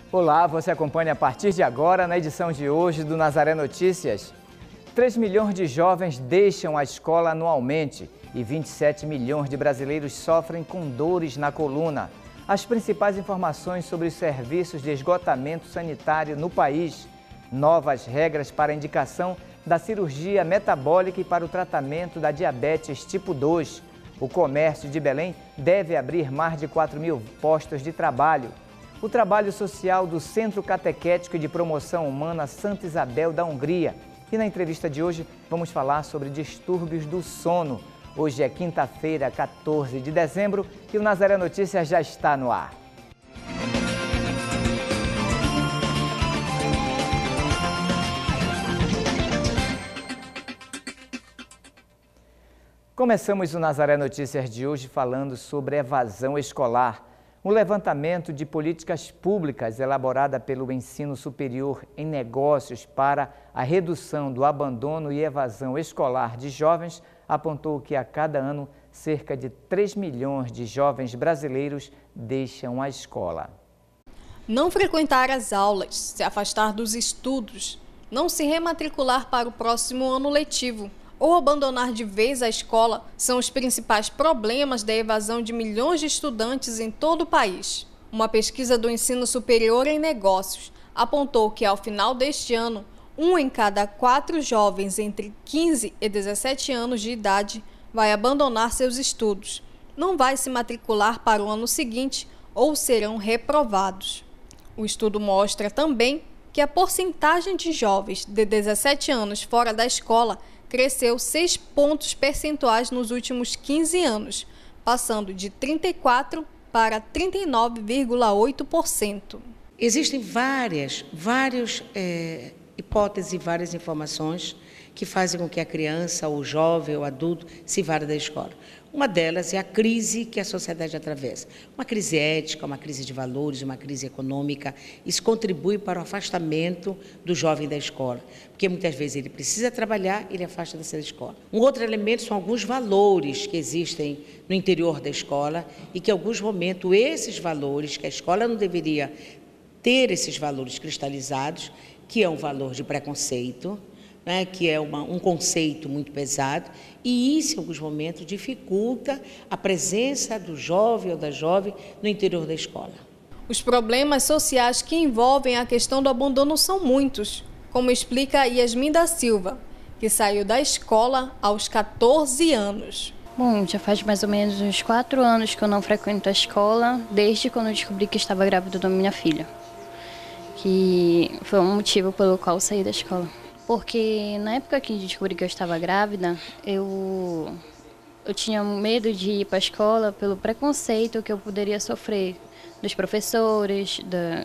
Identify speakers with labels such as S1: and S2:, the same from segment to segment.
S1: Olá, você acompanha a partir de agora na edição de hoje do Nazaré Notícias. 3 milhões de jovens deixam a escola anualmente e 27 milhões de brasileiros sofrem com dores na coluna. As principais informações sobre os serviços de esgotamento sanitário no país. Novas regras para a indicação da cirurgia metabólica e para o tratamento da diabetes tipo 2. O comércio de Belém deve abrir mais de 4.000 postos de trabalho. O trabalho social do Centro Catequético de Promoção Humana Santa Isabel da Hungria. E na entrevista de hoje vamos falar sobre distúrbios do sono. Hoje é quinta-feira, 14 de dezembro e o Nazaré Notícias já está no ar. Começamos o Nazaré Notícias de hoje falando sobre evasão escolar. Um levantamento de políticas públicas elaborada pelo Ensino Superior em Negócios para a redução do abandono e evasão escolar de jovens apontou que a cada ano cerca de 3 milhões de jovens brasileiros deixam a escola.
S2: Não frequentar as aulas, se afastar dos estudos, não se rematricular para o próximo ano letivo ou abandonar de vez a escola são os principais problemas da evasão de milhões de estudantes em todo o país. Uma pesquisa do Ensino Superior em Negócios apontou que, ao final deste ano, 1 em cada 4 jovens entre 15 e 17 anos de idade vai abandonar seus estudos, não vai se matricular para o ano seguinte ou serão reprovados. O estudo mostra também que a porcentagem de jovens de 17 anos fora da escola cresceu 6 pontos percentuais nos últimos 15 anos, passando de 34% para 39,8%.
S3: Existem várias hipóteses e várias informações que fazem com que a criança, o jovem, o adulto se vá da escola. Uma delas é a crise que a sociedade atravessa. Uma crise ética, uma crise de valores, uma crise econômica. Isso contribui para o afastamento do jovem da escola, porque muitas vezes ele precisa trabalhar e ele afasta dessa escola. Um outro elemento são alguns valores que existem no interior da escola e que, em alguns momentos, esses valores, que a escola não deveria ter esses valores cristalizados, que é um valor de preconceito, né, que é um conceito muito pesado, e isso, em alguns momentos, dificulta a presença do jovem ou da jovem no interior da escola.
S2: Os problemas sociais que envolvem a questão do abandono são muitos, como explica Yasmin da Silva, que saiu da escola aos 14 anos.
S4: Bom, já faz mais ou menos uns 4 anos que eu não frequento a escola, desde quando eu descobri que estava grávida da minha filha, que foi um motivo pelo qual eu saí da escola. Porque na época que descobri que eu estava grávida, eu tinha medo de ir para a escola pelo preconceito que eu poderia sofrer dos professores,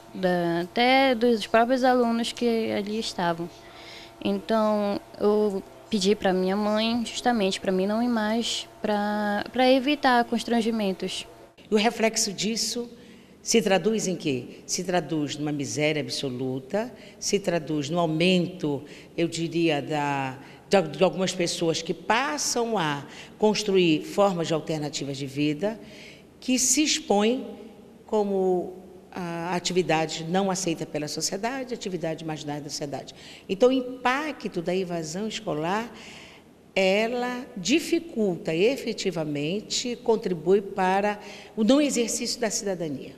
S4: até dos próprios alunos que ali estavam. Então, eu pedi para minha mãe, justamente para mim não ir mais, para evitar constrangimentos.
S3: E o reflexo disso se traduz em quê? Se traduz numa miséria absoluta, se traduz no aumento, eu diria, de algumas pessoas que passam a construir formas de alternativas de vida, que se expõem como a atividade não aceita pela sociedade, atividade marginal da sociedade. Então, o impacto da evasão escolar, ela dificulta efetivamente, contribui para o não exercício da cidadania.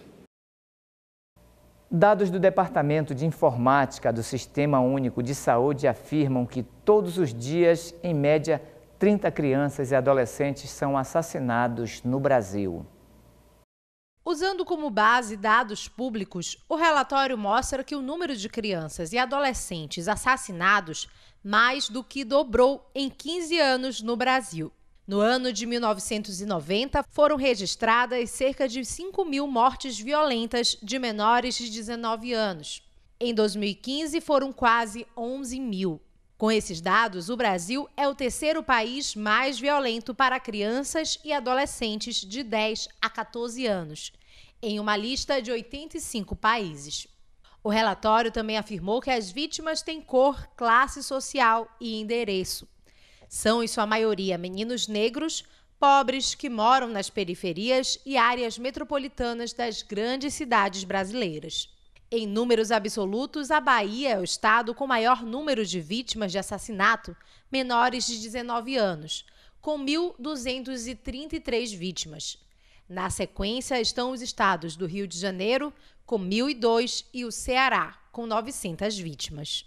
S1: Dados do Departamento de Informática do Sistema Único de Saúde afirmam que todos os dias, em média, 30 crianças e adolescentes são assassinados no Brasil.
S5: Usando como base dados públicos, o relatório mostra que o número de crianças e adolescentes assassinados mais do que dobrou em 15 anos no Brasil. No ano de 1990, foram registradas cerca de 5.000 mortes violentas de menores de 19 anos. Em 2015, foram quase 11.000. Com esses dados, o Brasil é o terceiro país mais violento para crianças e adolescentes de 10 a 14 anos, em uma lista de 85 países. O relatório também afirmou que as vítimas têm cor, classe social e endereço. São, em sua maioria, meninos negros, pobres que moram nas periferias e áreas metropolitanas das grandes cidades brasileiras. Em números absolutos, a Bahia é o estado com maior número de vítimas de assassinato menores de 19 anos, com 1.233 vítimas. Na sequência estão os estados do Rio de Janeiro, com 1.002, e o Ceará, com 900 vítimas.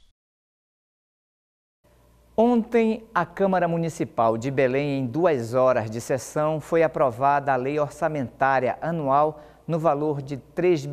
S1: Ontem, a Câmara Municipal de Belém, em 2 horas de sessão, foi aprovada a Lei Orçamentária Anual no valor de R$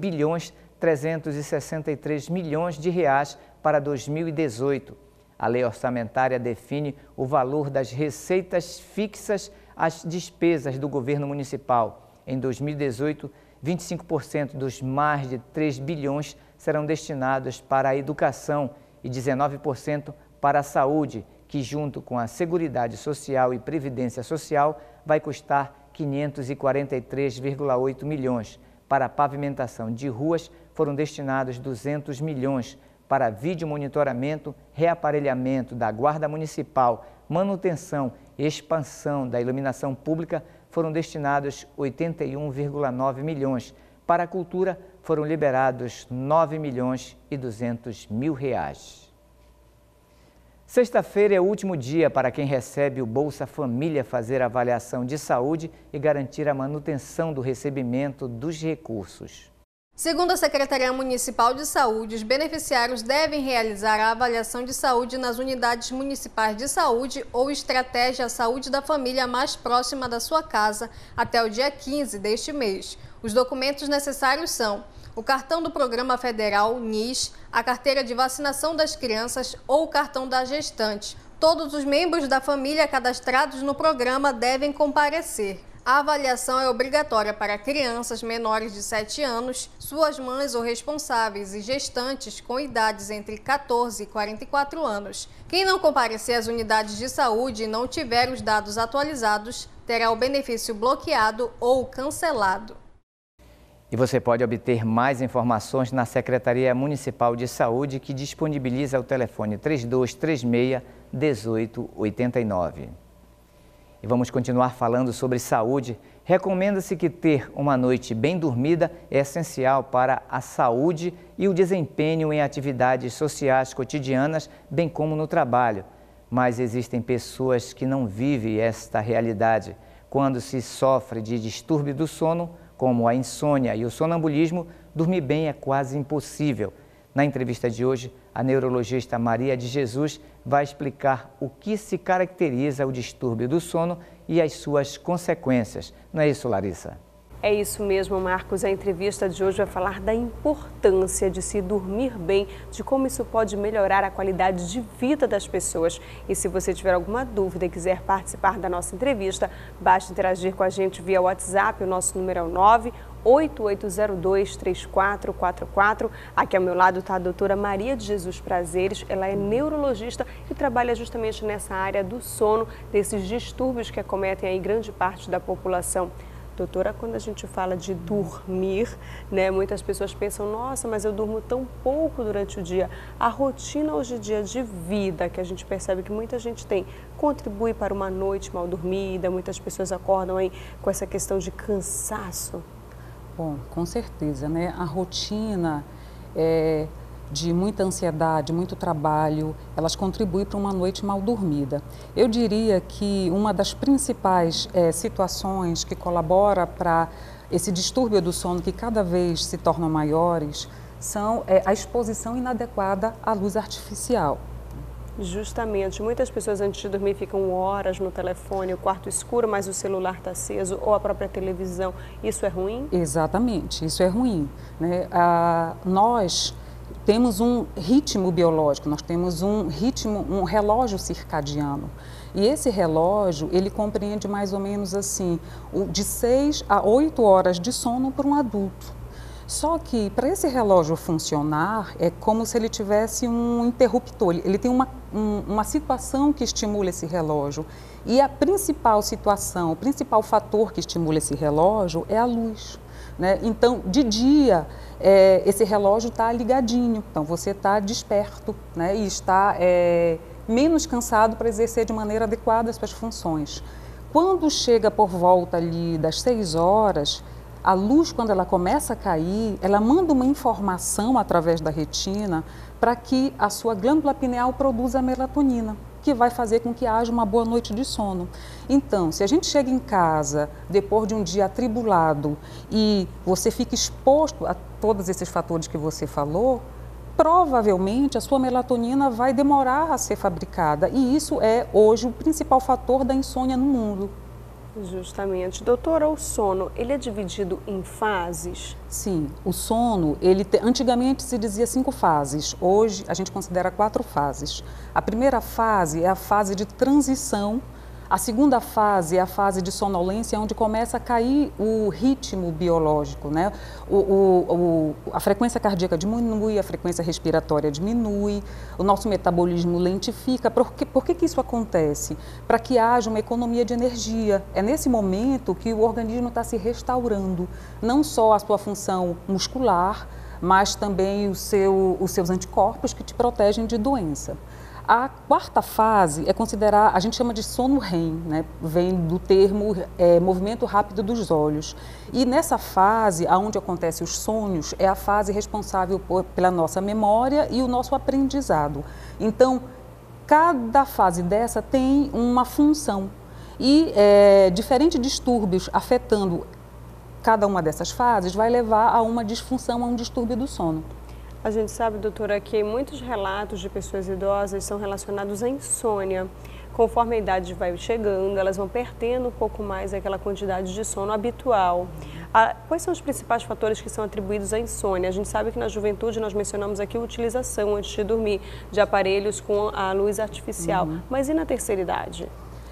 S1: 3.363 milhões para 2018. A Lei Orçamentária define o valor das receitas fixas às despesas do governo municipal. Em 2018, 25% dos mais de 3 bilhões serão destinados para a educação e 19% para a saúde, que junto com a Seguridade Social e Previdência Social vai custar 543,8 milhões. Para a pavimentação de ruas foram destinados 200 milhões. Para vídeo monitoramento, reaparelhamento da Guarda Municipal, manutenção e expansão da iluminação pública foram destinados 81,9 milhões. Para a cultura foram liberados 9 milhões e 200 mil reais. Sexta-feira é o último dia para quem recebe o Bolsa Família fazer avaliação de saúde e garantir a manutenção do recebimento dos recursos.
S2: Segundo a Secretaria Municipal de Saúde, os beneficiários devem realizar a avaliação de saúde nas unidades municipais de saúde ou estratégia Saúde da Família mais próxima da sua casa até o dia 15 deste mês. Os documentos necessários são o cartão do Programa Federal NIS, a carteira de vacinação das crianças ou o cartão da gestante. Todos os membros da família cadastrados no programa devem comparecer. A avaliação é obrigatória para crianças menores de 7 anos, suas mães ou responsáveis e gestantes com idades entre 14 e 44 anos. Quem não comparecer às unidades de saúde e não tiver os dados atualizados, terá o benefício bloqueado ou cancelado.
S1: E você pode obter mais informações na Secretaria Municipal de Saúde, que disponibiliza o telefone 3236-1889. E vamos continuar falando sobre saúde. Recomenda-se que ter uma noite bem dormida é essencial para a saúde e o desempenho em atividades sociais cotidianas, bem como no trabalho. Mas existem pessoas que não vivem esta realidade. Quando se sofre de distúrbio do sono, como a insônia e o sonambulismo, dormir bem é quase impossível. Na entrevista de hoje, a neurologista Maria de Jesus vai explicar o que se caracteriza o distúrbio do sono e as suas consequências. Não é isso, Larissa?
S6: É isso mesmo, Marcos. A entrevista de hoje vai falar da importância de se dormir bem, de como isso pode melhorar a qualidade de vida das pessoas. E se você tiver alguma dúvida e quiser participar da nossa entrevista, basta interagir com a gente via WhatsApp. O nosso número é o 988023444. Aqui ao meu lado está a doutora Maria de Jesus Prazeres. Ela é neurologista e trabalha justamente nessa área do sono, desses distúrbios que acometem aí grande parte da população. Doutora, quando a gente fala de dormir, né, muitas pessoas pensam, nossa, mas eu durmo tão pouco durante o dia. A rotina hoje em dia de vida, que a gente percebe que muita gente tem, contribui para uma noite mal dormida, muitas pessoas acordam aí com essa questão de cansaço.
S7: Bom, com certeza, né? A rotina de muita ansiedade, muito trabalho, elas contribuem para uma noite mal dormida. Eu diria que uma das principais situações que colabora para esse distúrbio do sono, que cada vez se tornam maiores, são a exposição inadequada à luz artificial.
S6: Justamente, muitas pessoas antes de dormir ficam horas no telefone, o quarto escuro, mas o celular está aceso, ou a própria televisão. Isso é ruim?
S7: Exatamente, isso é ruim, né? Nós temos um ritmo biológico, nós temos um relógio circadiano. E esse relógio, ele compreende mais ou menos assim, de 6 a 8 horas de sono para um adulto. Só que para esse relógio funcionar, é como se ele tivesse um interruptor, ele tem uma situação que estimula esse relógio. E a principal situação, o principal fator que estimula esse relógio é a luz, né? Então, de dia, esse relógio está ligadinho, então você está desperto, né? E está menos cansado para exercer de maneira adequada as suas funções. Quando chega por volta ali das 6 horas, A luz, quando ela começa a cair, ela manda uma informação através da retina para que a sua glândula pineal produza a melatonina, que vai fazer com que haja uma boa noite de sono. Então, se a gente chega em casa depois de um dia atribulado e você fica exposto a todos esses fatores que você falou, provavelmente a sua melatonina vai demorar a ser fabricada. E isso é hoje o principal fator da insônia no mundo.
S6: Justamente. Doutora, o sono, ele é dividido em fases?
S7: Sim, o sono, antigamente se dizia 5 fases, hoje a gente considera 4 fases. A primeira fase é a fase de transição, a segunda fase é a fase de sonolência, onde começa a cair o ritmo biológico, né? A frequência cardíaca diminui, a frequência respiratória diminui, o nosso metabolismo lentifica. Por que isso acontece? Para que haja uma economia de energia. É nesse momento que o organismo está se restaurando, não só a sua função muscular, mas também os seus anticorpos que te protegem de doença. A quarta fase é considerar, a gente chama de sono REM, né? Vem do termo movimento rápido dos olhos. E nessa fase, onde acontecem os sonhos, é a fase responsável pela nossa memória e o nosso aprendizado. Então, cada fase dessa tem uma função. E diferentes distúrbios afetando cada uma dessas fases vai levar a uma disfunção, a um distúrbio do sono.
S6: A gente sabe, doutora, que muitos relatos de pessoas idosas são relacionados à insônia. Conforme a idade vai chegando, elas vão perdendo um pouco mais aquela quantidade de sono habitual. Quais são os principais fatores que são atribuídos à insônia? A gente sabe que na juventude nós mencionamos aqui a utilização antes de dormir de aparelhos com a luz artificial. Mas e na terceira idade?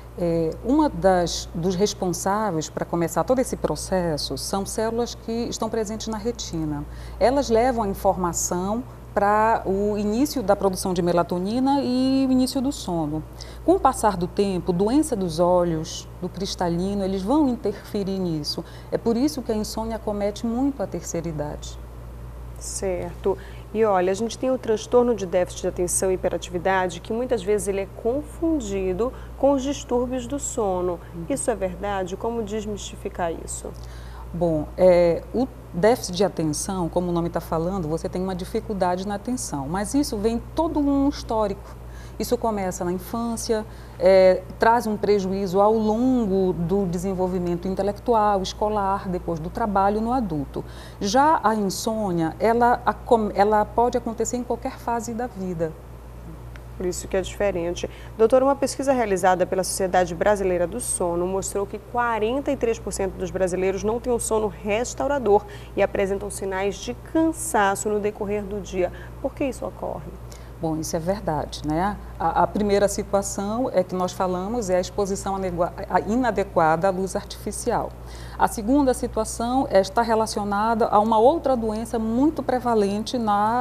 S7: Dos responsáveis para começar todo esse processo são células que estão presentes na retina. Elas levam a informação para o início da produção de melatonina e o início do sono. Com o passar do tempo, doença dos olhos, do cristalino, eles vão interferir nisso. É por isso que a insônia acomete muito a terceira idade.
S6: Certo. E olha, a gente tem o transtorno de déficit de atenção e hiperatividade, que muitas vezes ele é confundido com os distúrbios do sono. Isso é verdade? Como desmistificar isso?
S7: Bom, o déficit de atenção, como o nome está falando, você tem uma dificuldade na atenção, mas isso vem todo um histórico. Isso começa na infância, traz um prejuízo ao longo do desenvolvimento intelectual, escolar, depois do trabalho no adulto. Já a insônia, ela pode acontecer em qualquer fase da vida.
S6: Por isso que é diferente. Doutora, uma pesquisa realizada pela Sociedade Brasileira do Sono mostrou que 43% dos brasileiros não têm um sono restaurador e apresentam sinais de cansaço no decorrer do dia. Por que isso ocorre?
S7: Bom, isso é verdade, né? A primeira situação que nós falamos é a exposição inadequada à luz artificial. A segunda situação está relacionada a uma outra doença muito prevalente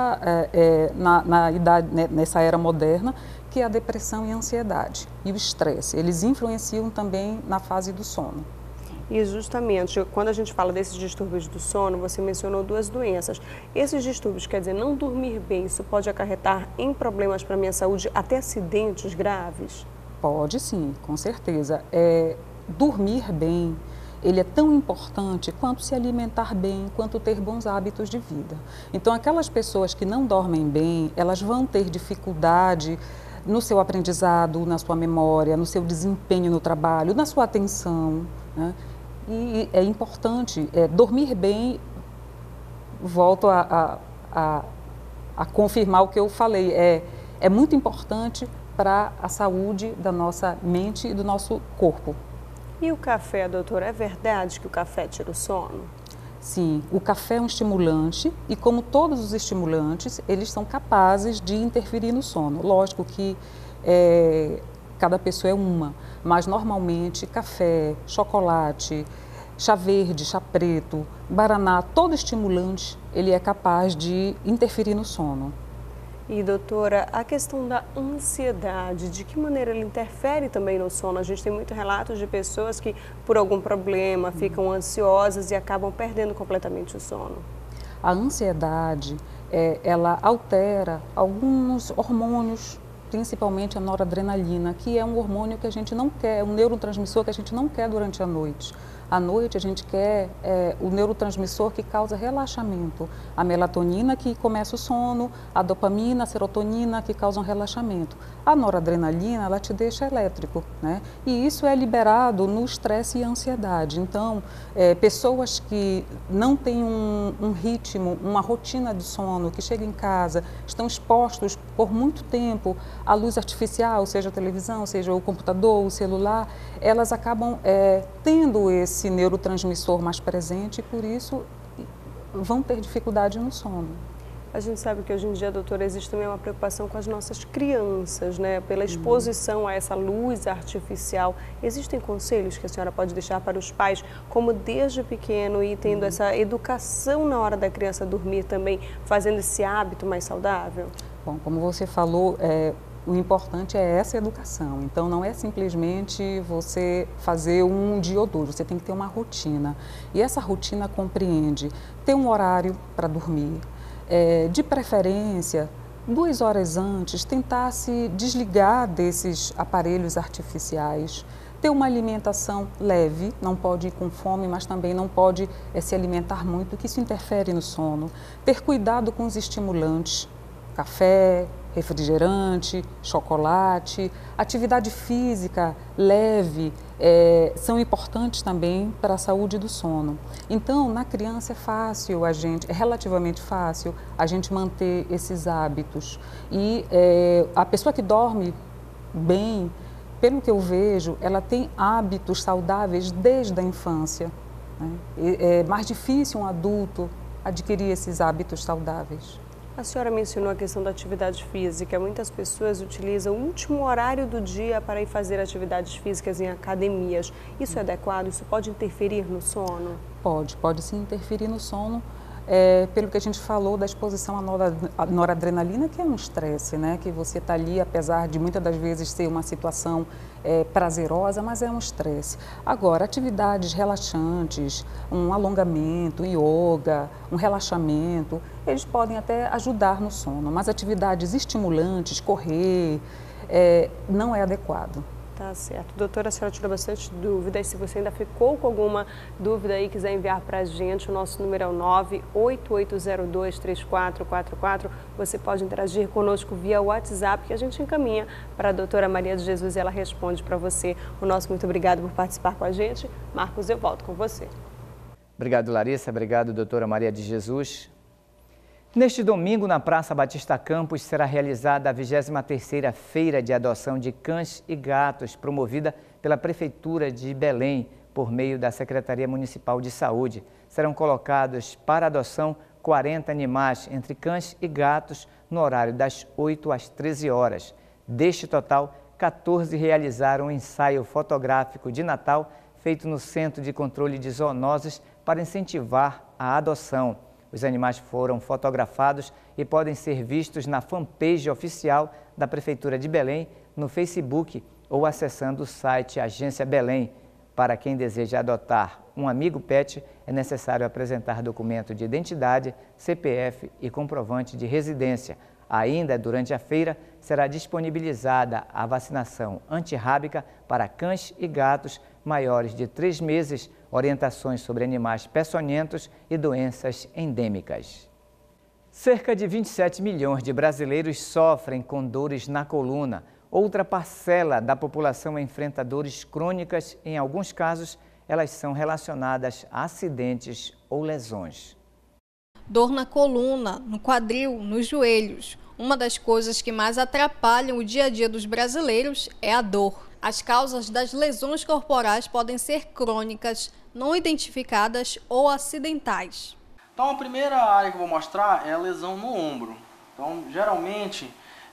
S7: na idade, nessa era moderna, que é a depressão e a ansiedade e o estresse. Eles influenciam também na fase do sono.
S6: E justamente, quando a gente fala desses distúrbios do sono, você mencionou 2 doenças. Esses distúrbios, quer dizer, não dormir bem, isso pode acarretar em problemas para a minha saúde, até acidentes graves?
S7: Pode sim, com certeza. Dormir bem, ele é tão importante quanto se alimentar bem, quanto ter bons hábitos de vida. Então, aquelas pessoas que não dormem bem, elas vão ter dificuldade no seu aprendizado, na sua memória, no seu desempenho no trabalho, na sua atenção, né? E é importante dormir bem. Volto a confirmar o que eu falei, é muito importante para a saúde da nossa mente e do nosso corpo.
S6: E o café, doutora, é verdade que o café tira o sono?
S7: Sim, o café é um estimulante e, como todos os estimulantes, eles são capazes de interferir no sono. Lógico que cada pessoa é uma, mas normalmente café, chocolate, chá verde, chá preto, guaraná, todo estimulante, ele é capaz de interferir no sono.
S6: E, doutora, a questão da ansiedade, de que maneira ele interfere também no sono? A gente tem muitos relatos de pessoas que, por algum problema, ficam ansiosas e acabam perdendo completamente o sono.
S7: A ansiedade, ela altera alguns hormônios, principalmente a noradrenalina, que é um hormônio que a gente não quer, um neurotransmissor que a gente não quer durante a noite. À noite a gente quer o neurotransmissor que causa relaxamento, a melatonina que começa o sono, a dopamina, a serotonina que causam relaxamento. A noradrenalina, ela te deixa elétrico, né? E isso é liberado no estresse e ansiedade. Então, pessoas que não têm um ritmo, uma rotina de sono, que chegam em casa, estão expostos por muito tempo à luz artificial, seja a televisão, seja o computador, o celular, elas acabam tendo esse neurotransmissor mais presente e por isso vão ter dificuldade no sono.
S6: A gente sabe que hoje em dia, doutora, existe também uma preocupação com as nossas crianças, né? Pela exposição a essa luz artificial. Existem conselhos que a senhora pode deixar para os pais, como desde pequeno ir tendo essa educação na hora da criança dormir também, fazendo esse hábito mais saudável?
S7: Bom, como você falou, o importante é essa educação. Então, não é simplesmente você fazer um dia ou dois, você tem que ter uma rotina. E essa rotina compreende ter um horário para dormir, de preferência, 2 horas antes, tentar se desligar desses aparelhos artificiais, ter uma alimentação leve, não pode ir com fome, mas também não pode se alimentar muito, que isso interfere no sono. Ter cuidado com os estimulantes, café, refrigerante, chocolate, atividade física leve, são importantes também para a saúde do sono. Então, na criança é fácil é relativamente fácil a gente manter esses hábitos. E a pessoa que dorme bem, pelo que eu vejo, ela tem hábitos saudáveis desde a infância, né? É mais difícil um adulto adquirir esses hábitos saudáveis.
S6: A senhora mencionou a questão da atividade física. Muitas pessoas utilizam o último horário do dia para ir fazer atividades físicas em academias. Isso é adequado? Isso pode interferir no sono? Pode
S7: sim interferir no sono. Pelo que a gente falou da exposição à noradrenalina, que é um estresse, né? Que você está ali, apesar de muitas das vezes ser uma situação prazerosa, mas é um estresse. Agora, atividades relaxantes, um alongamento, um yoga, um relaxamento, eles podem até ajudar no sono, mas atividades estimulantes, correr, não é adequado.
S6: Tá certo. Doutora, a senhora tirou bastante dúvidas. Se você ainda ficou com alguma dúvida aí, quiser enviar para a gente, o nosso número é o 988023444. Você pode interagir conosco via WhatsApp, que a gente encaminha para a doutora Maria de Jesus e ela responde para você. O nosso muito obrigado por participar com a gente. Marcos, eu volto com você.
S1: Obrigado, Larissa. Obrigado, doutora Maria de Jesus. Neste domingo, na Praça Batista Campos, será realizada a 23ª Feira de Adoção de Cães e Gatos, promovida pela Prefeitura de Belém, por meio da Secretaria Municipal de Saúde. Serão colocados para adoção 40 animais, entre cães e gatos, no horário das 8 às 13 horas. Deste total, 14 realizaram um ensaio fotográfico de Natal, feito no Centro de Controle de Zoonoses, para incentivar a adoção. Os animais foram fotografados e podem ser vistos na fanpage oficial da Prefeitura de Belém, no Facebook ou acessando o site Agência Belém. Para quem deseja adotar um amigo pet, é necessário apresentar documento de identidade, CPF e comprovante de residência. Ainda durante a feira, será disponibilizada a vacinação antirrábica para cães e gatos maiores de 3 meses, orientações sobre animais peçonhentos e doenças endêmicas. Cerca de 27 milhões de brasileiros sofrem com dores na coluna. Outra parcela da população enfrenta dores crônicas. Em alguns casos, elas são relacionadas a acidentes ou lesões.
S2: Dor na coluna, no quadril, nos joelhos. Uma das coisas que mais atrapalham o dia a dia dos brasileiros é a dor. As causas das lesões corporais podem ser crônicas, não identificadas ou acidentais.
S8: Então, a primeira área que eu vou mostrar é a lesão no ombro. Então, geralmente,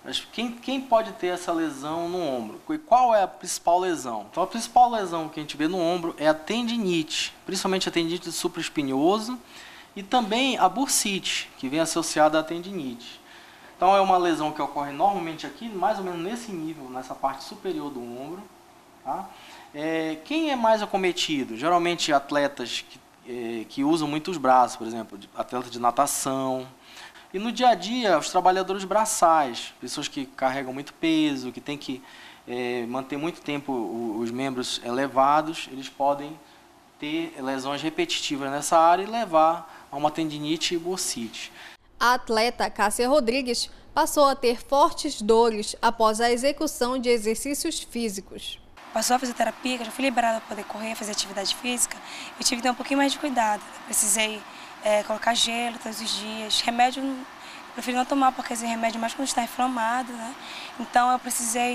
S8: quem pode ter essa lesão no ombro? E qual é a principal lesão? Então, a principal lesão que a gente vê no ombro é a tendinite, principalmente a tendinite supraespinhosa e também a bursite, que vem associada à tendinite. Então, é uma lesão que ocorre normalmente aqui, mais ou menos nesse nível, nessa parte superior do ombro. Tá? Quem é mais acometido? Geralmente atletas que usam muito os braços, por exemplo, atletas de natação. E no dia a dia, os trabalhadores braçais, pessoas que carregam muito peso, que têm que manter muito tempo os membros elevados, eles podem ter lesões repetitivas nessa área e levar a uma tendinite e bursite.
S2: A atleta Cássia Rodrigues passou a ter fortes dores após a execução de exercícios físicos.
S9: Passou a fisioterapia, que eu já fui liberada para poder correr, fazer atividade física, eu tive que ter um pouquinho mais de cuidado. Eu precisei colocar gelo todos os dias, remédio eu prefiro não tomar porque esse remédio mais quando está inflamado, né? Então eu precisei,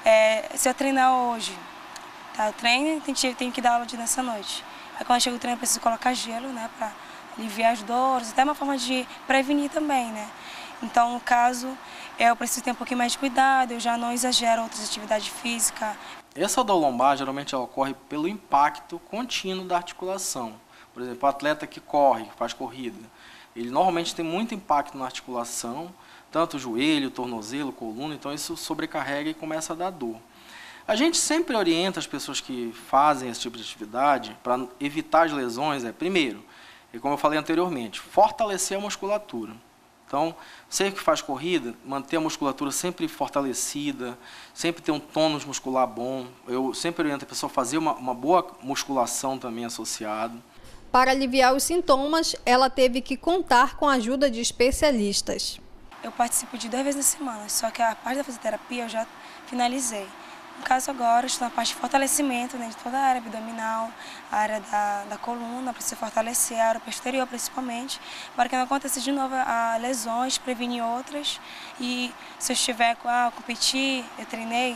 S9: se eu treinar hoje, tá? Eu treino e tenho que dar aula de nessa noite. Aí quando chega o treino eu preciso colocar gelo, né, para aliviar as dores, até uma forma de prevenir também, né? Então, no caso, eu preciso ter um pouquinho mais de cuidado, eu já não exagero outras atividades físicas.
S8: Essa dor lombar, geralmente, ela ocorre pelo impacto contínuo da articulação. Por exemplo, o atleta que corre, que faz corrida, ele normalmente tem muito impacto na articulação, tanto o joelho, tornozelo, coluna, então isso sobrecarrega e começa a dar dor. A gente sempre orienta as pessoas que fazem esse tipo de atividade para evitar as lesões, primeiro, como eu falei anteriormente, fortalecer a musculatura. Então, você que faz corrida, manter a musculatura sempre fortalecida, sempre ter um tônus muscular bom. Eu sempre oriento a pessoa a fazer uma boa musculação também associada.
S2: Para aliviar os sintomas, ela teve que contar com a ajuda de especialistas.
S9: Eu participo de 2 vezes na semana, só que a parte da fisioterapia eu já finalizei. No caso agora, estou na parte de fortalecimento, né, de toda a área abdominal, a área da coluna, para se fortalecer, a área posterior principalmente, para que não aconteça de novo lesões, prevenir outras. E se eu estiver competir, eu treinei,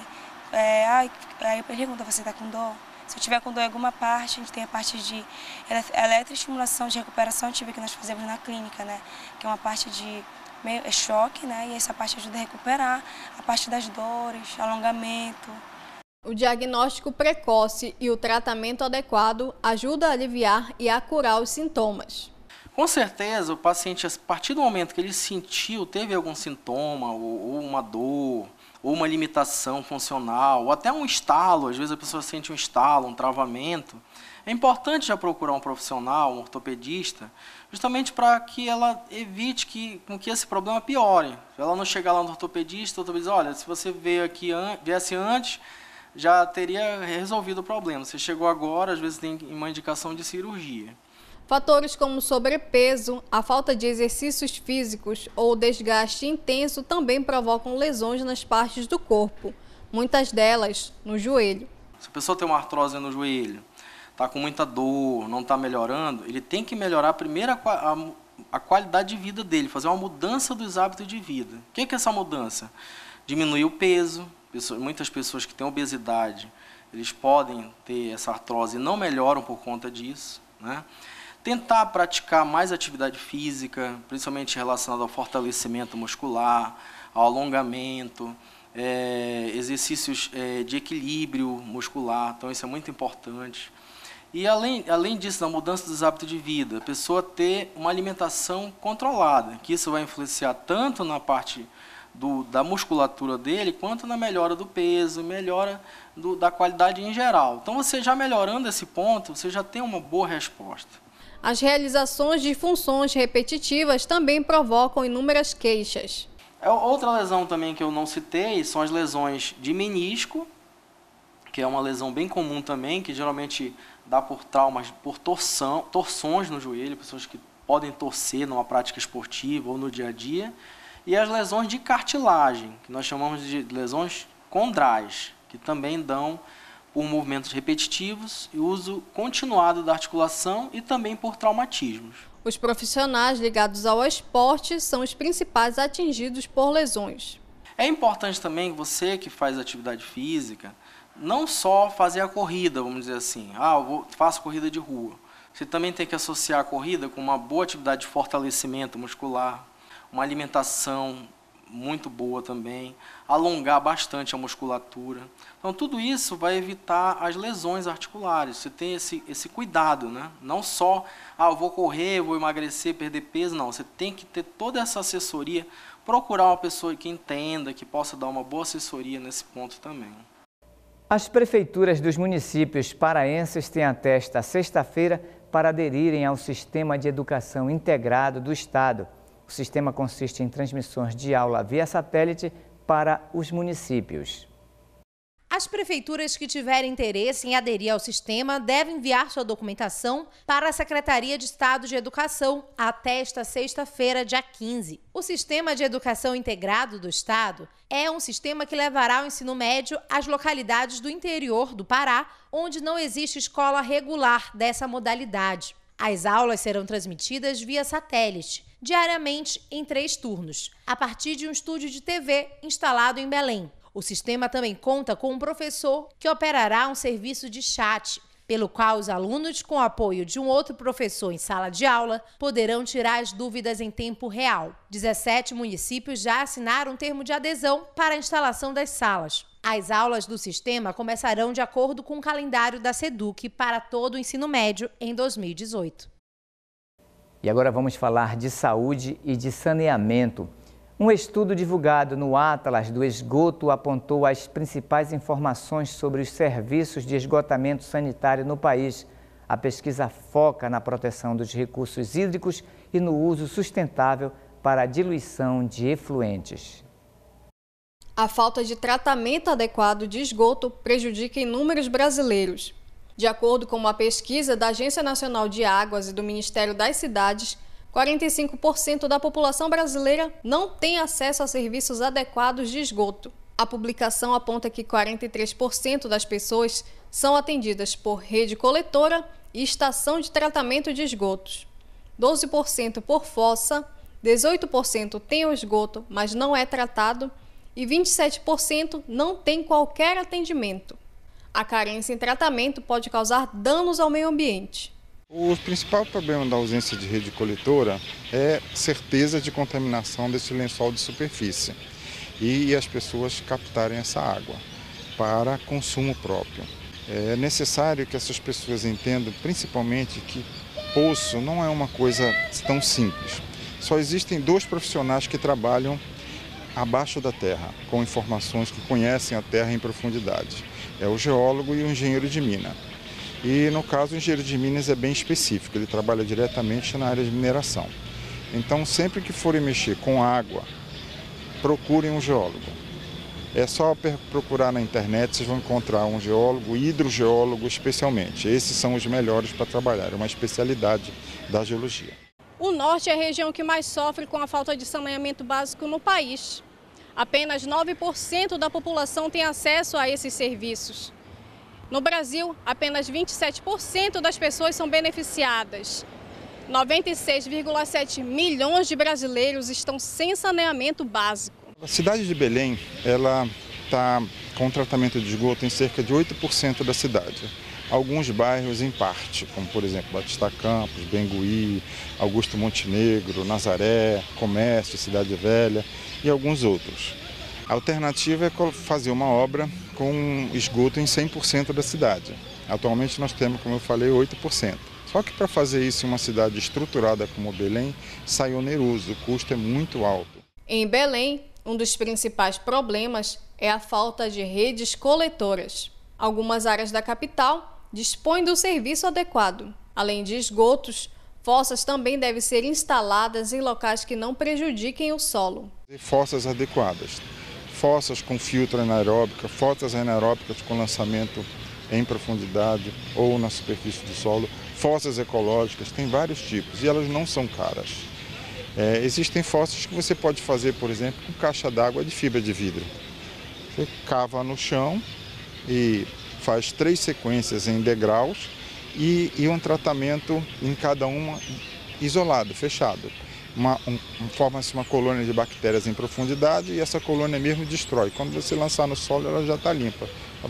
S9: aí eu pergunto, você está com dor? Se eu tiver com dor em alguma parte, a gente tem a parte de eletroestimulação de recuperação ativa que nós fazemos na clínica, né, que é uma parte de choque, né? E essa parte ajuda a recuperar a parte das dores, alongamento.
S2: O diagnóstico precoce e o tratamento adequado ajudam a aliviar e a curar os sintomas.
S8: Com certeza, o paciente, a partir do momento que ele sentiu, teve algum sintoma, ou uma dor, ou uma limitação funcional, ou até um estalo, às vezes a pessoa sente um estalo, um travamento, é importante já procurar um profissional, um ortopedista, justamente para que ela evite que esse problema piore. Se ela não chegar lá no ortopedista, o ortopedista diz, olha, se você viesse antes, já teria resolvido o problema. Você chegou agora, às vezes tem uma indicação de cirurgia.
S2: Fatores como sobrepeso, a falta de exercícios físicos ou desgaste intenso também provocam lesões nas partes do corpo, muitas delas no joelho.
S8: Se a pessoa tem uma artrose no joelho, está com muita dor, não está melhorando, ele tem que melhorar primeiro a qualidade de vida dele, fazer uma mudança dos hábitos de vida. O que é essa mudança? Diminuir o peso. Muitas pessoas que têm obesidade, eles podem ter essa artrose e não melhoram por conta disso, né? Tentar praticar mais atividade física, principalmente relacionada ao fortalecimento muscular, ao alongamento, exercícios de equilíbrio muscular, então isso é muito importante. E além disso, da mudança dos hábitos de vida, a pessoa ter uma alimentação controlada, que isso vai influenciar tanto na parte da musculatura dele, quanto na melhora do peso, melhora da qualidade em geral. Então, você já melhorando esse ponto, você já tem uma boa resposta.
S2: As realizações de funções repetitivas também provocam inúmeras queixas.
S8: Outra lesão também que eu não citei são as lesões de menisco, que é uma lesão bem comum também, que geralmente dá por traumas, por torções no joelho, pessoas que podem torcer numa prática esportiva ou no dia a dia. E as lesões de cartilagem, que nós chamamos de lesões condrais, que também dão por movimentos repetitivos e uso continuado da articulação e também por traumatismos.
S2: Os profissionais ligados ao esporte são os principais atingidos por lesões.
S8: É importante também que você que faz atividade física, não só fazer a corrida, vamos dizer assim, eu faço corrida de rua. Você também tem que associar a corrida com uma boa atividade de fortalecimento muscular, uma alimentação muito boa também, alongar bastante a musculatura. Então, tudo isso vai evitar as lesões articulares. Você tem esse cuidado, né? Não só, eu vou correr, vou emagrecer, perder peso, não. Você tem que ter toda essa assessoria, procurar uma pessoa que entenda, que possa dar uma boa assessoria nesse ponto também.
S1: As prefeituras dos municípios paraenses têm até esta sexta-feira para aderirem ao Sistema de Educação Integrado do Estado. O sistema consiste em transmissões de aula via satélite para os municípios.
S5: As prefeituras que tiverem interesse em aderir ao sistema devem enviar sua documentação para a Secretaria de Estado de Educação até esta sexta-feira, dia 15. O Sistema de Educação Integrado do Estado é um sistema que levará o ensino médio às localidades do interior do Pará, onde não existe escola regular dessa modalidade. As aulas serão transmitidas via satélite, diariamente em 3 turnos, a partir de um estúdio de TV instalado em Belém. O sistema também conta com um professor que operará um serviço de chat, pelo qual os alunos, com o apoio de um outro professor em sala de aula, poderão tirar as dúvidas em tempo real. 17 municípios já assinaram um termo de adesão para a instalação das salas. As aulas do sistema começarão de acordo com o calendário da SEDUC para todo o ensino médio em 2018.
S1: E agora vamos falar de saúde e de saneamento. Um estudo divulgado no Atlas do Esgoto apontou as principais informações sobre os serviços de esgotamento sanitário no país. A pesquisa foca na proteção dos recursos hídricos e no uso sustentável para a diluição de efluentes.
S2: A falta de tratamento adequado de esgoto prejudica inúmeros brasileiros. De acordo com uma pesquisa da Agência Nacional de Águas e do Ministério das Cidades, 45% da população brasileira não tem acesso a serviços adequados de esgoto. A publicação aponta que 43% das pessoas são atendidas por rede coletora e estação de tratamento de esgotos, 12% por fossa, 18% tem o esgoto, mas não é tratado, e 27% não tem qualquer atendimento. A carência em tratamento pode causar danos ao meio ambiente.
S10: O principal problema da ausência de rede coletora é certeza de contaminação desse lençol de superfície e as pessoas captarem essa água para consumo próprio. É necessário que essas pessoas entendam principalmente que poço não é uma coisa tão simples. Só existem 2 profissionais que trabalham abaixo da terra, com informações que conhecem a terra em profundidade. É o geólogo e o engenheiro de mina. E no caso o engenheiro de minas é bem específico, ele trabalha diretamente na área de mineração. Então sempre que forem mexer com água, procurem um geólogo. É só procurar na internet, vocês vão encontrar um geólogo, hidrogeólogo especialmente. Esses são os melhores para trabalhar, é uma especialidade da geologia.
S11: O norte é a região que mais sofre com a falta de saneamento básico no país. Apenas 9% da população tem acesso a esses serviços. No Brasil, apenas 27% das pessoas são beneficiadas. 96,7 milhões de brasileiros estão sem saneamento básico.
S10: A cidade de Belém, ela está com tratamento de esgoto em cerca de 8% da cidade. Alguns bairros em parte, como por exemplo Batista Campos, Bengui, Augusto Montenegro, Nazaré, Comércio, Cidade Velha e alguns outros. A alternativa é fazer uma obra com esgoto em 100% da cidade. Atualmente nós temos, como eu falei, 8%. Só que para fazer isso em uma cidade estruturada como Belém, sai oneroso, o custo é muito alto.
S2: Em Belém, um dos principais problemas é a falta de redes coletoras. Algumas áreas da capital dispõem do serviço adequado. Além de esgotos, fossas também devem ser instaladas em locais que não prejudiquem o solo.
S10: Fossas adequadas. Fossas com filtro anaeróbico, fossas anaeróbicas com lançamento em profundidade ou na superfície do solo, fossas ecológicas, tem vários tipos e elas não são caras. Existem fossas que você pode fazer, por exemplo, com caixa d'água de fibra de vidro. Você cava no chão e faz 3 sequências em degraus e um tratamento em cada uma isolado, fechado. Forma-se uma colônia de bactérias em profundidade e essa colônia mesmo destrói. Quando você lançar no solo, ela já está limpa,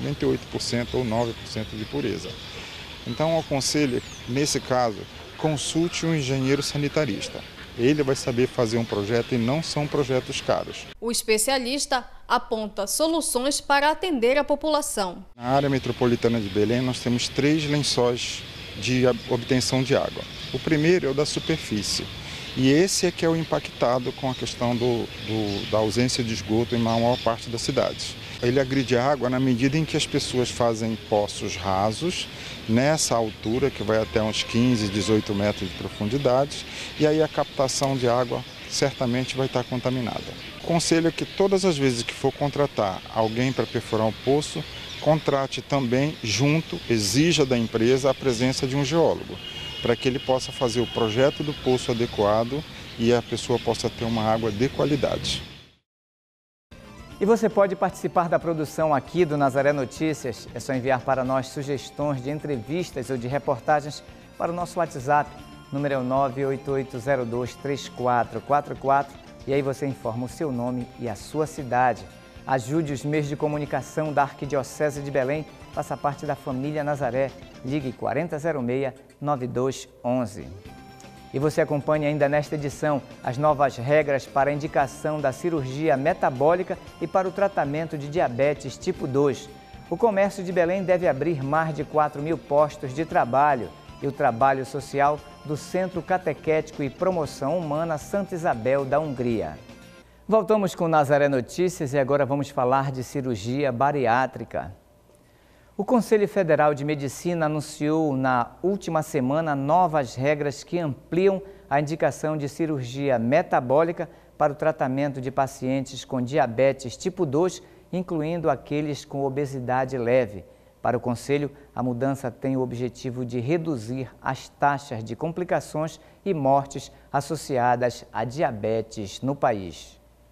S10: 98% ou 9% de pureza. Então, eu aconselho, nesse caso, consulte um engenheiro sanitarista. Ele vai saber fazer um projeto e não são projetos caros.
S2: O especialista aponta soluções para atender a população.
S10: Na área metropolitana de Belém, nós temos 3 lençóis de obtenção de água. O primeiro é o da superfície. E esse é que é o impactado com a questão da ausência de esgoto em maior parte das cidades. Ele agride a água na medida em que as pessoas fazem poços rasos, nessa altura, que vai até uns 15, 18 metros de profundidade, e aí a captação de água certamente vai estar contaminada. O conselho é que todas as vezes que for contratar alguém para perfurar um poço, contrate também junto, exija da empresa a presença de um geólogo, para que ele possa fazer o projeto do poço adequado e a pessoa possa ter uma água de qualidade.
S1: E você pode participar da produção aqui do Nazaré Notícias. É só enviar para nós sugestões de entrevistas ou de reportagens para o nosso WhatsApp. Número é o 988023444 e aí você informa o seu nome e a sua cidade. Ajude os meios de comunicação da Arquidiocese de Belém. Faça parte da família Nazaré. Ligue 4006-9211. E você acompanha ainda nesta edição as novas regras para a indicação da cirurgia metabólica e para o tratamento de diabetes tipo 2. O comércio de Belém deve abrir mais de 4.000 postos de trabalho e o trabalho social do Centro Catequético e Promoção Humana Santa Isabel da Hungria. Voltamos com Nazaré Notícias e agora vamos falar de cirurgia bariátrica. O Conselho Federal de Medicina anunciou na última semana novas regras que ampliam a indicação de cirurgia metabólica para o tratamento de pacientes com diabetes tipo 2, incluindo aqueles com obesidade leve. Para o Conselho, a mudança tem o objetivo de reduzir as taxas de complicações e mortes associadas a diabetes no país.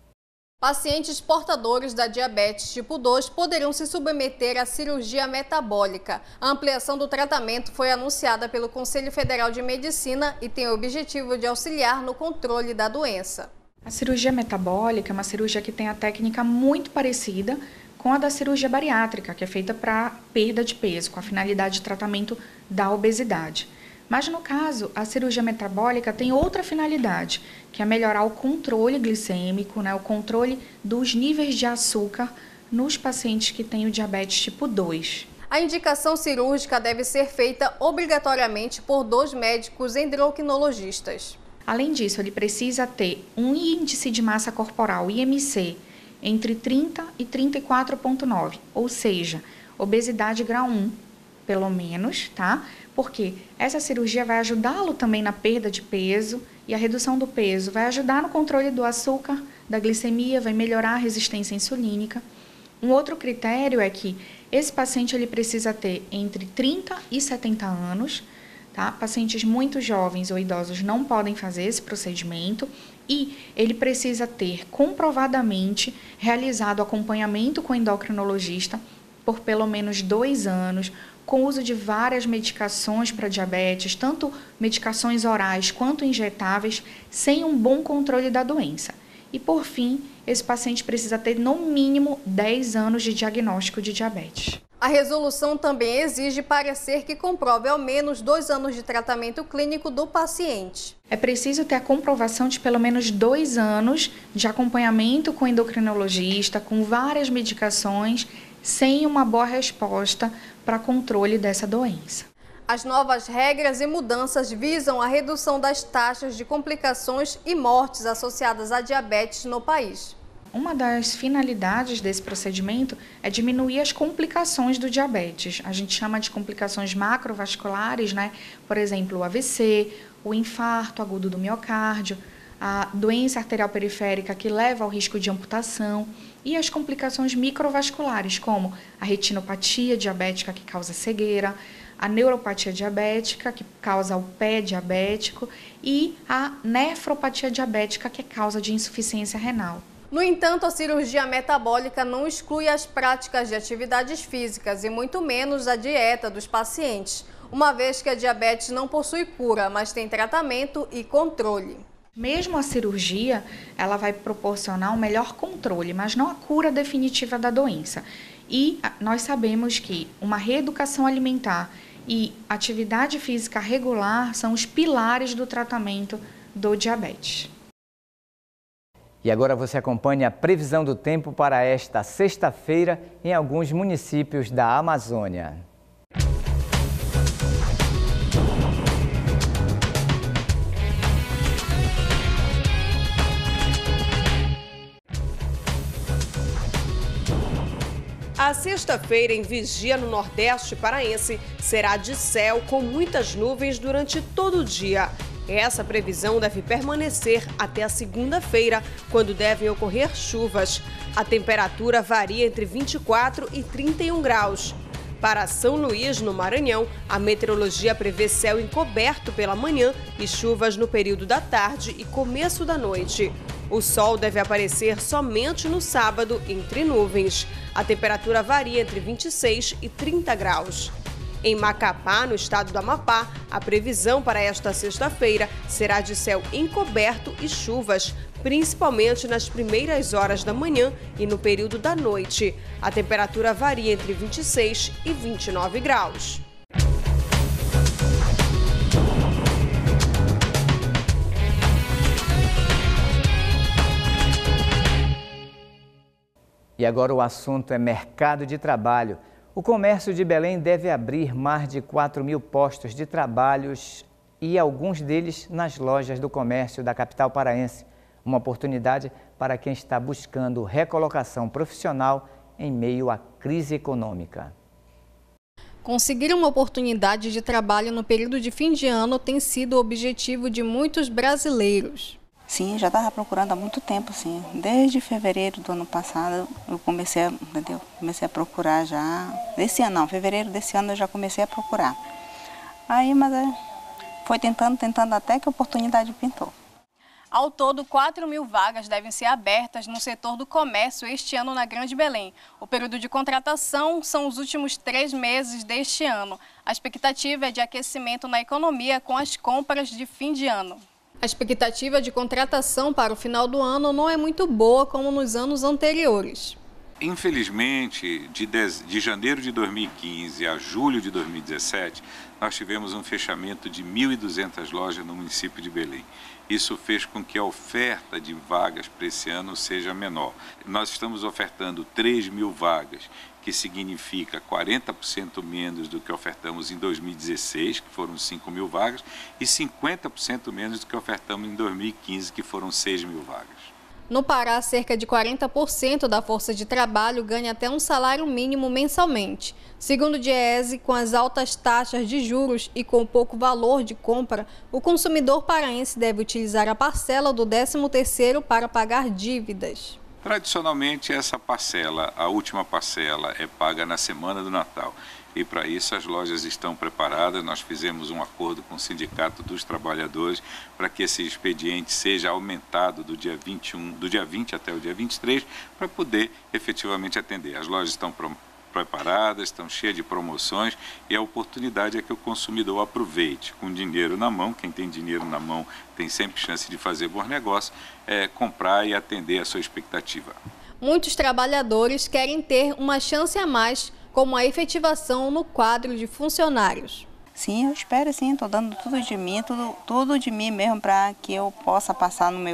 S2: Pacientes portadores da diabetes tipo 2 poderão se submeter à cirurgia metabólica. A ampliação do tratamento foi anunciada pelo Conselho Federal de Medicina e tem o objetivo de auxiliar no controle da doença.
S12: A cirurgia metabólica é uma cirurgia que tem a técnica muito parecida com a da cirurgia bariátrica, que é feita para perda de peso, com a finalidade de tratamento da obesidade. Mas, no caso, a cirurgia metabólica tem outra finalidade, que é melhorar o controle glicêmico, o controle dos níveis de açúcar nos pacientes que têm o diabetes tipo 2.
S2: A indicação cirúrgica deve ser feita obrigatoriamente por 2 médicos endocrinologistas.
S12: Além disso, ele precisa ter um índice de massa corporal, IMC, entre 30 e 34,9, ou seja, obesidade grau 1, pelo menos, tá? Porque essa cirurgia vai ajudá-lo também na perda de peso e a redução do peso, vai ajudar no controle do açúcar, da glicemia, vai melhorar a resistência insulínica. Um outro critério é que esse paciente ele precisa ter entre 30 e 70 anos, tá? Pacientes muito jovens ou idosos não podem fazer esse procedimento e ele precisa ter comprovadamente realizado acompanhamento com o endocrinologista por pelo menos 2 anos, com o uso de várias medicações para diabetes, tanto medicações orais quanto injetáveis, sem um bom controle da doença. E, por fim, esse paciente precisa ter, no mínimo, 10 anos de diagnóstico de diabetes.
S2: A resolução também exige parecer que comprove ao menos 2 anos de tratamento clínico do paciente.
S12: É preciso ter a comprovação de pelo menos 2 anos de acompanhamento com o endocrinologista, com várias medicações, sem uma boa resposta para controle dessa doença.
S2: As novas regras e mudanças visam a redução das taxas de complicações e mortes associadas à diabetes no país.
S12: Uma das finalidades desse procedimento é diminuir as complicações do diabetes. A gente chama de complicações macrovasculares, Por exemplo, o AVC, o infarto agudo do miocárdio, a doença arterial periférica que leva ao risco de amputação e as complicações microvasculares, como a retinopatia diabética que causa cegueira, a neuropatia diabética que causa o pé diabético e a nefropatia diabética que é causa de insuficiência renal.
S2: No entanto, a cirurgia metabólica não exclui as práticas de atividades físicas e muito menos a dieta dos pacientes, uma vez que a diabetes não possui cura, mas tem tratamento e controle.
S12: Mesmo a cirurgia, ela vai proporcionar um melhor controle, mas não a cura definitiva da doença. E nós sabemos que uma reeducação alimentar e atividade física regular são os pilares do tratamento do diabetes.
S1: E agora você acompanha a previsão do tempo para esta sexta-feira em alguns municípios da Amazônia.
S13: A sexta-feira em Vigia, no Nordeste paraense, será de céu com muitas nuvens durante todo o dia. Essa previsão deve permanecer até a segunda-feira, quando devem ocorrer chuvas. A temperatura varia entre 24 e 31 graus. Para São Luís, no Maranhão, a meteorologia prevê céu encoberto pela manhã e chuvas no período da tarde e começo da noite. O sol deve aparecer somente no sábado, entre nuvens. A temperatura varia entre 26 e 30 graus. Em Macapá, no estado do Amapá, a previsão para esta sexta-feira será de céu encoberto e chuvas, principalmente nas primeiras horas da manhã e no período da noite. A temperatura varia entre 26 e 29 graus.
S1: E agora o assunto é mercado de trabalho. O comércio de Belém deve abrir mais de 4.000 postos de trabalhos e alguns deles nas lojas do comércio da capital paraense. Uma oportunidade para quem está buscando recolocação profissional em meio à crise econômica.
S2: Conseguir uma oportunidade de trabalho no período de fim de ano tem sido o objetivo de muitos brasileiros.
S14: Sim, já estava procurando há muito tempo, sim. Desde fevereiro do ano passado eu comecei a procurar já. Desse ano não, fevereiro desse ano eu já comecei a procurar. Aí, mas foi tentando até que a oportunidade pintou.
S11: Ao todo, 4.000 vagas devem ser abertas no setor do comércio este ano na Grande Belém. O período de contratação são os últimos 3 meses deste ano. A expectativa é de aquecimento na economia com as compras de fim de ano.
S2: A expectativa de contratação para o final do ano não é muito boa como nos anos anteriores.
S15: Infelizmente, de janeiro de 2015 a julho de 2017, nós tivemos um fechamento de 1.200 lojas no município de Belém. Isso fez com que a oferta de vagas para esse ano seja menor. Nós estamos ofertando 3.000 vagas, que significa 40% menos do que ofertamos em 2016, que foram 5.000 vagas, e 50% menos do que ofertamos em 2015, que foram 6.000 vagas.
S2: No Pará, cerca de 40% da força de trabalho ganha até um salário mínimo mensalmente. Segundo o Diese, com as altas taxas de juros e com pouco valor de compra, o consumidor paraense deve utilizar a parcela do 13º para pagar dívidas.
S15: Tradicionalmente, essa parcela, a última parcela, é paga na semana do Natal. E para isso as lojas estão preparadas. Nós fizemos um acordo com o Sindicato dos Trabalhadores para que esse expediente seja aumentado do dia 20 até o dia 23, para poder efetivamente atender. As lojas estão preparadas, estão cheias de promoções e a oportunidade é que o consumidor aproveite com dinheiro na mão. Quem tem dinheiro na mão tem sempre chance de fazer bons negócios, comprar e atender a sua expectativa.
S2: Muitos trabalhadores querem ter uma chance a mais, como a efetivação no quadro de funcionários.
S14: Sim, eu espero sim, estou dando tudo de mim mesmo para que eu possa passar no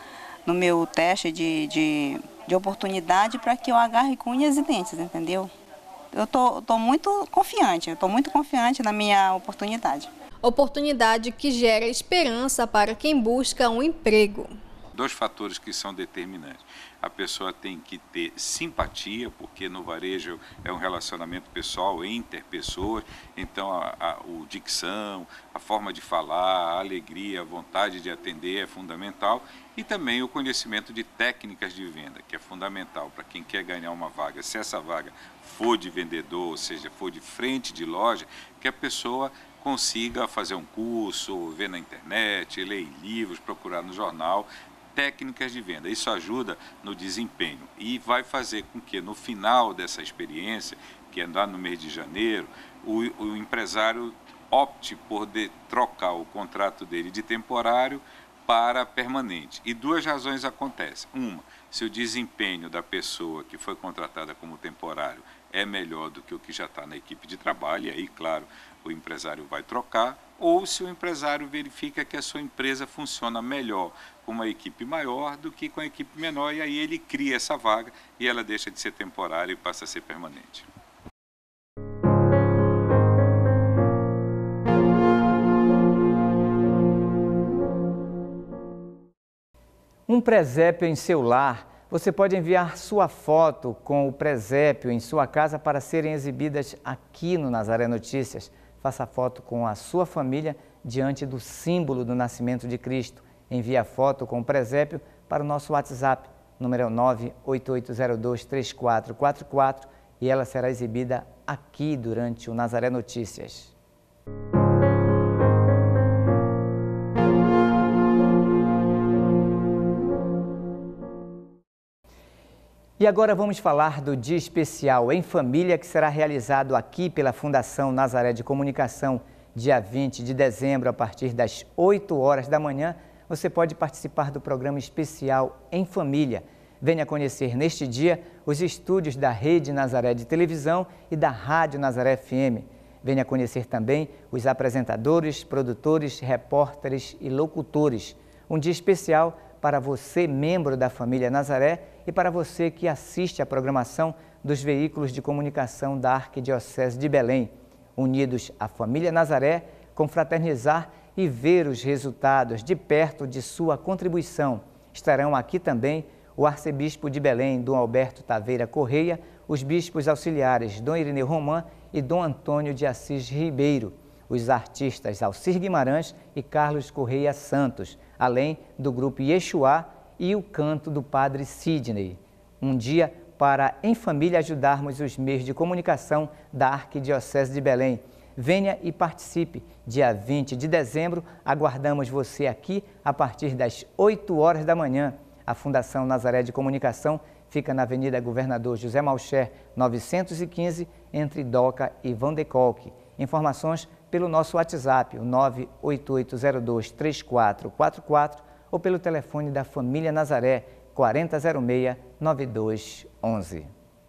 S14: meu teste de oportunidade, para que eu agarre com unhas e dentes, entendeu? Eu tô muito confiante na minha oportunidade.
S2: Oportunidade que gera esperança para quem busca um emprego.
S15: 2 fatores que são determinantes. A pessoa tem que ter simpatia, porque no varejo é um relacionamento pessoal entre pessoas, então o dicção, a forma de falar, a alegria, a vontade de atender é fundamental, e também o conhecimento de técnicas de venda, que é fundamental para quem quer ganhar uma vaga. Se essa vaga for de vendedor, ou seja, for de frente de loja, que a pessoa consiga fazer um curso, ver na internet, ler em livros, procurar no jornal, técnicas de venda. Isso ajuda no desempenho e vai fazer com que no final dessa experiência, que é lá no mês de janeiro, o empresário opte por trocar o contrato dele de temporário para permanente. E 2 razões acontecem. Uma, se o desempenho da pessoa que foi contratada como temporário é melhor do que o que já está na equipe de trabalho, e aí, claro, o empresário vai trocar, ou se o empresário verifica que a sua empresa funciona melhor com uma equipe maior do que com a equipe menor, e aí ele cria essa vaga e ela deixa de ser temporária e passa a ser permanente.
S1: Um presépio em seu lar. Você pode enviar sua foto com o presépio em sua casa para serem exibidas aqui no Nazaré Notícias. Faça foto com a sua família diante do símbolo do nascimento de Cristo. Envie a foto com o presépio para o nosso WhatsApp, número é 988023444, e ela será exibida aqui durante o Nazaré Notícias. E agora vamos falar do Dia Especial em Família, que será realizado aqui pela Fundação Nazaré de Comunicação, dia 20 de dezembro, a partir das 8 horas da manhã. Você pode participar do programa especial em família. Venha conhecer neste dia os estúdios da Rede Nazaré de Televisão e da Rádio Nazaré FM. Venha conhecer também os apresentadores, produtores, repórteres e locutores. Um dia especial para você, membro da família Nazaré, e para você que assiste à programação dos veículos de comunicação da Arquidiocese de Belém. Unidos à família Nazaré, confraternizar e ver os resultados de perto de sua contribuição. Estarão aqui também o arcebispo de Belém, Dom Alberto Taveira Correia, os bispos auxiliares Dom Irineu Romã e Dom Antônio de Assis Ribeiro, os artistas Alcir Guimarães e Carlos Correia Santos, além do grupo Yeshua e o canto do Padre Sidney. Um dia para, em família, ajudarmos os meios de comunicação da Arquidiocese de Belém. Venha e participe. Dia 20 de dezembro, aguardamos você aqui a partir das 8 horas da manhã. A Fundação Nazaré de Comunicação fica na Avenida Governador José Malcher, 915, entre Doca e Van de Kolk. Informações pelo nosso WhatsApp, o 988023444, ou pelo telefone da Família Nazaré, 4006-9211.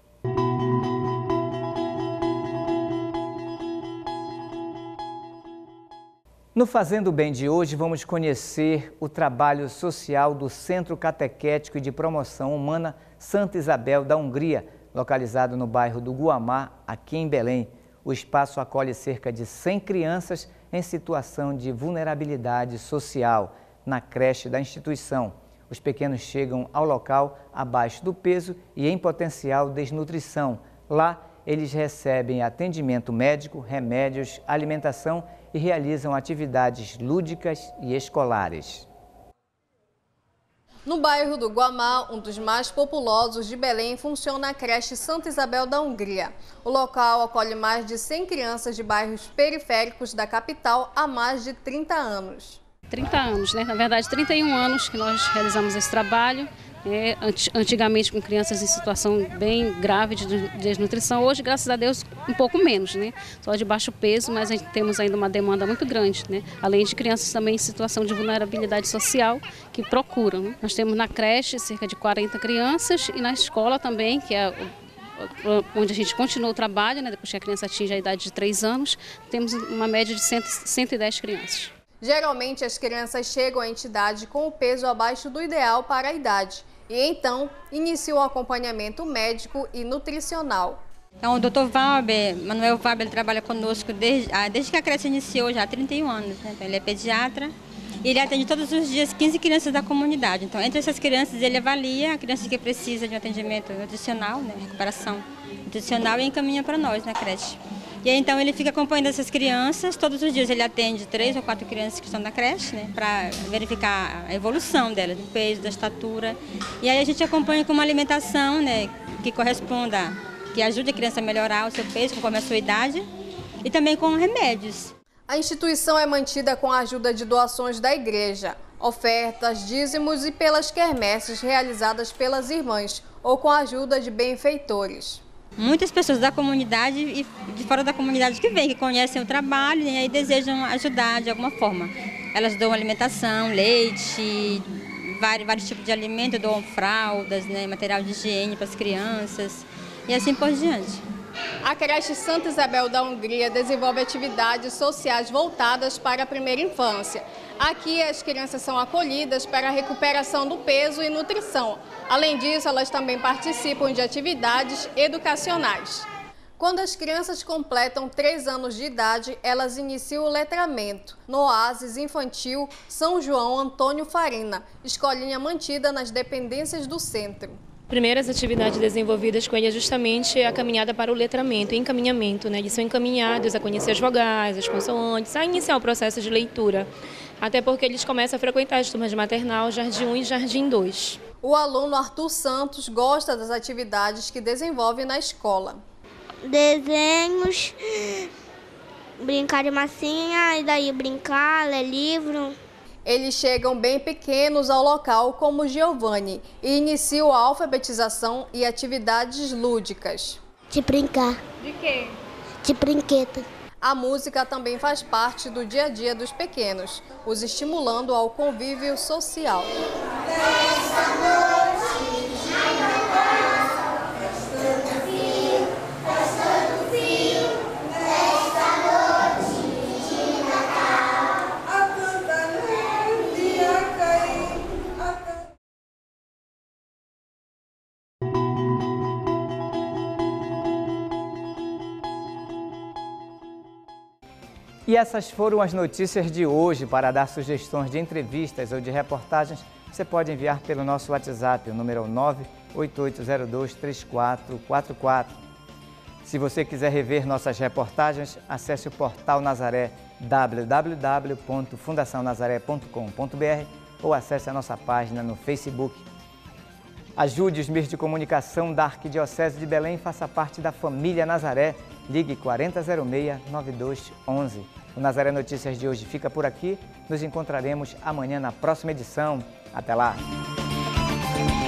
S1: No Fazendo Bem de hoje, vamos conhecer o trabalho social do Centro Catequético e de Promoção Humana Santa Isabel da Hungria, localizado no bairro do Guamá, aqui em Belém. O espaço acolhe cerca de 100 crianças em situação de vulnerabilidade social na creche da instituição. Os pequenos chegam ao local abaixo do peso e em potencial desnutrição. Lá, eles recebem atendimento médico, remédios, alimentação e realizam atividades lúdicas e escolares.
S2: No bairro do Guamá, um dos mais populosos de Belém, funciona a creche Santa Isabel da Hungria. O local acolhe mais de 100 crianças de bairros periféricos da capital há mais de 30 anos.
S16: 30 anos, né? Na verdade, 31 anos que nós realizamos esse trabalho. Antigamente com crianças em situação bem grave de desnutrição, hoje, graças a Deus, um pouco menos, né? Só de baixo peso, mas temos ainda uma demanda muito grande, né? Além de crianças também em situação de vulnerabilidade social que procuram, né? Nós temos na creche cerca de 40 crianças e na escola também, que é onde a gente continua o trabalho, né? Depois que a criança atinge a idade de 3 anos, temos uma média de 110 crianças.
S2: Geralmente, as crianças chegam à entidade com o peso abaixo do ideal para a idade e, então, iniciam o acompanhamento médico e nutricional.
S17: Então, o Dr. Manuel Waber, ele trabalha conosco desde que a creche iniciou, já há 31 anos. Né? Então, ele é pediatra e ele atende todos os dias 15 crianças da comunidade. Então, entre essas crianças, ele avalia a criança que precisa de um atendimento nutricional, né? Recuperação nutricional, e encaminha para nós na creche. E aí, então, ele fica acompanhando essas crianças. Todos os dias ele atende 3 ou 4 crianças que estão na creche, né, para verificar a evolução delas, do peso, da estatura. E aí a gente acompanha com uma alimentação, né, que corresponda, que ajude a criança a melhorar o seu peso conforme a sua idade, e também com remédios.
S2: A instituição é mantida com a ajuda de doações da igreja, ofertas, dízimos e pelas quermesses realizadas pelas irmãs ou com a ajuda de benfeitores.
S17: Muitas pessoas da comunidade e de fora da comunidade que vêm, que conhecem o trabalho e aí desejam ajudar de alguma forma. Elas dão alimentação, leite, vários tipos de alimento, doam fraldas, né, material de higiene para as crianças e assim por diante.
S2: A creche Santa Isabel da Hungria desenvolve atividades sociais voltadas para a primeira infância. Aqui, as crianças são acolhidas para a recuperação do peso e nutrição. Além disso, elas também participam de atividades educacionais. Quando as crianças completam 3 anos de idade, elas iniciam o letramento no Oásis Infantil São João Antônio Farina, escolinha mantida nas dependências do centro.
S18: Primeiras atividades desenvolvidas com ele é justamente a caminhada para o letramento, o encaminhamento, né? Eles são encaminhados a conhecer as vogais, as consoantes, a iniciar o processo de leitura. Até porque eles começam a frequentar as turmas de maternal, Jardim 1 e Jardim 2.
S2: O aluno Arthur Santos gosta das atividades que desenvolve na escola.
S19: Desenhos, brincar de massinha, e daí brincar, ler livro.
S2: Eles chegam bem pequenos ao local, como Giovanni, e iniciam a alfabetização e atividades lúdicas.
S19: De brincar.
S2: De quê?
S19: De brinquedo.
S2: A música também faz parte do dia a dia dos pequenos, os estimulando ao convívio social.
S1: E essas foram as notícias de hoje. Para dar sugestões de entrevistas ou de reportagens, você pode enviar pelo nosso WhatsApp, o número é 988023444. Se você quiser rever nossas reportagens, acesse o portal Nazaré, www.fundacionazaré.com.br, ou acesse a nossa página no Facebook. Ajude os meios de comunicação da Arquidiocese de Belém e faça parte da família Nazaré. Ligue 4006-9211. O Nazaré Notícias de hoje fica por aqui. Nos encontraremos amanhã na próxima edição. Até lá!